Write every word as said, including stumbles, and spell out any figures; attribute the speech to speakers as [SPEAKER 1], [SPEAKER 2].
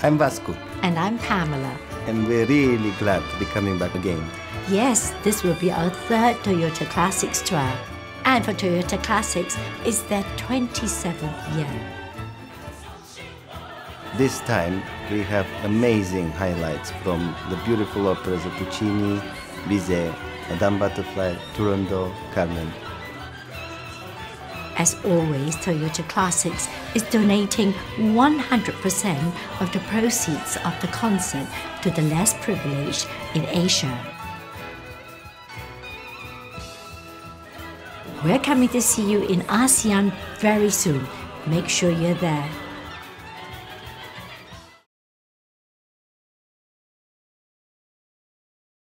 [SPEAKER 1] I'm Vasco.
[SPEAKER 2] And I'm Pamela.
[SPEAKER 1] And we're really glad to be coming back again.
[SPEAKER 2] Yes, this will be our third Toyota Classics tour. And for Toyota Classics, it's their twenty-seventh year.
[SPEAKER 1] This time, we have amazing highlights from the beautiful operas of Puccini, Bizet, Madame Butterfly, Turandot, Carmen.
[SPEAKER 2] As always, Toyota Classics is donating one hundred percent of the proceeds of the concert to the less privileged in Asia. We're coming to see you in ASEAN very soon. Make sure you're there.